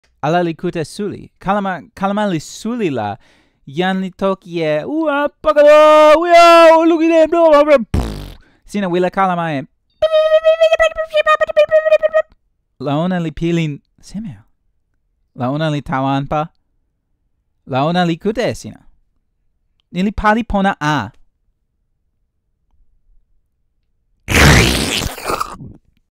Ala li kute suli. Kalama li suli la. Yan li toki e. Ua pakalo. Ua lugide. Sina wila kalama e. Laona li pilin. Semeo. Laona li tawan pa. Laona li kute sina. Nili pali pona a.